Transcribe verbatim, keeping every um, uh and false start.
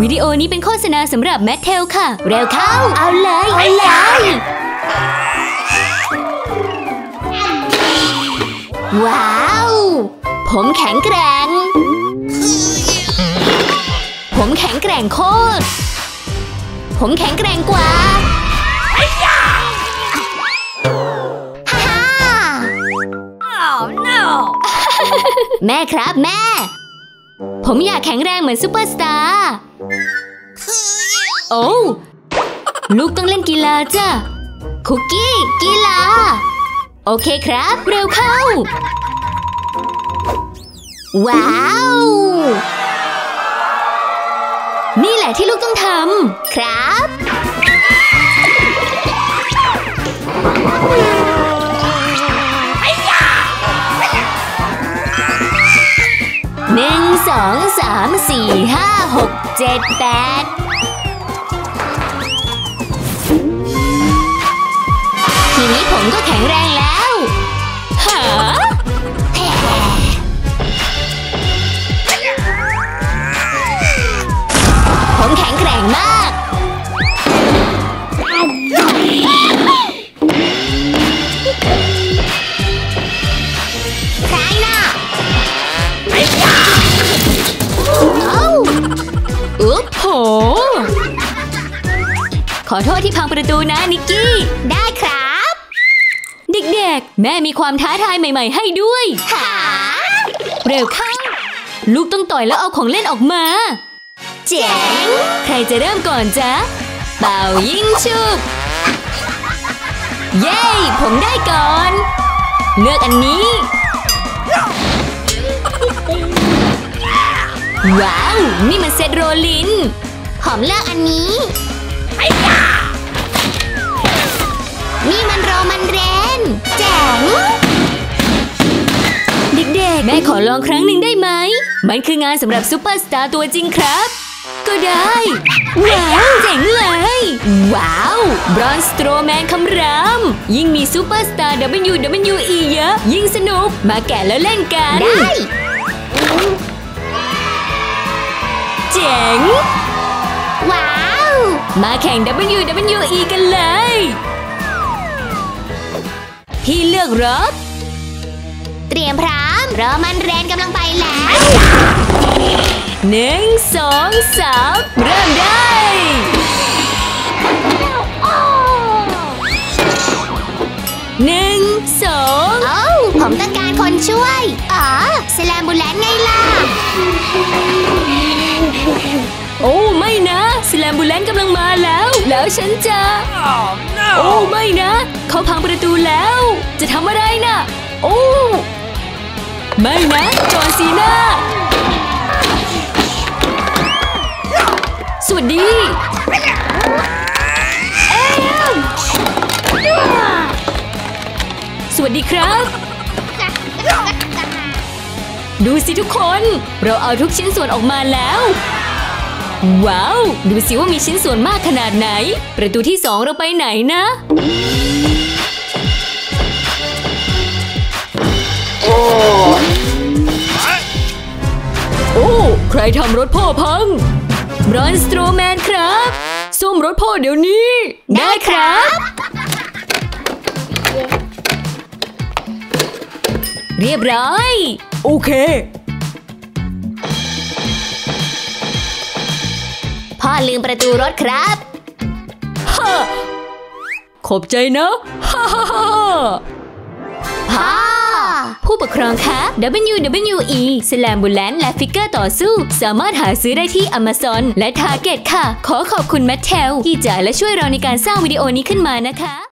วิดีโอนี้เป็นโฆษณาสำหรับแมทเทลค่ะเร็วเข้าเอาเลยเอาเลยว้าวผมแข็งแกร่งผมแข็งแกร่งโคตรผมแข็งแกร่งกว่าฮ่าฮ่า Oh no แม่ครับแม่ผมอยากแข็งแรงเหมือนซูเปอร์สตาร์โอ้ลูกต้องเล่นกีฬาจ้ะคุกกี้กีฬาโอเคครับเร็วเข้าว้าวนี่แหละที่ลูกต้องทำครับหนึ่งสองสามสี่ห้าหกเจ็ดแปดทีนี้ผมก็แข็งแรงแล้วหาผมแข็งแกร่งมากใครน่ะอุ๊บโหขอโทษที่พังประตูนะนิกกี้ได้ครับเด็กๆแม่มีความท้าทายใหม่ๆให้ด้วยหาเร็วเข้าลูกต้องต่อยแล้วเอาของเล่นออกมาเจ๋งใครจะเริ่มก่อนจ๊ะเป่ายิงชุบเย้ผมได้ก่อนเลือกอันนี้ว้าวนี่มันเซตโรลินผมเลือกอันนี้นี่มันโรมันเรนแจ๋งเด็กๆแม่ขอลองครั้งหนึ่งได้ไหมมันคืองานสำหรับซูเปอร์สตาร์ตัวจริงครับก็ได้ว้าวเจ๋งเลยว้าวบรอนสโตรแมนคำรามยิ่งมีซูเปอร์สตาร์ ดับเบิลยู ดับเบิลยู อี เยอะยิ่งสนุกมาแกะแล้วเล่นกันได้เจ๋งว้าวมาแข่ง ดับเบิลยู ดับเบิลยู อี กันเลยพี่เลือกรถเตรียมพร้อมรอมันแรนกำลังไปแล้วหนึ่งสองสามเริ่มได้หนึ่งสองโอ้ผมต้องการคนช่วยอ๋อสแลมบูแลนไงล่ะโอ้ไม่นะสแลมบูแลนกำลังมาแล้วแล้วฉันจะโอ้ไม่นะเขาพังประตูแล้วจะทำอะไรนะโอ้ไม่นะจอห์นซีน่าสวัสดีเอ็มสวัสดีครับดูสิทุกคนเราเอาทุกชิ้นส่วนออกมาแล้วว้าวดูสิว่ามีชิ้นส่วนมากขนาดไหนประตูที่สองเราไปไหนนะโอ้โอ้ใครทำรถพ่อพังบรอนสโตรแมนครับซ่อมรถพ่อเดี๋ยวนี้ได้ครับเรียบร้อยโอเคพ่อลืมประตูรถครับฮ่าขอบใจนะฮ่าฮ่าฮ่าพ่อผู้ปกครองคะ ดับเบิลยู ดับเบิลยู อี สแลมบูแลนและฟิกเกอร์ต่อสู้สามารถหาซื้อได้ที่ Amazon และ Target ค่ะขอขอบคุณแมทเทลที่จ่ายและช่วยเราในการสร้างวิดีโอนี้ขึ้นมานะคะ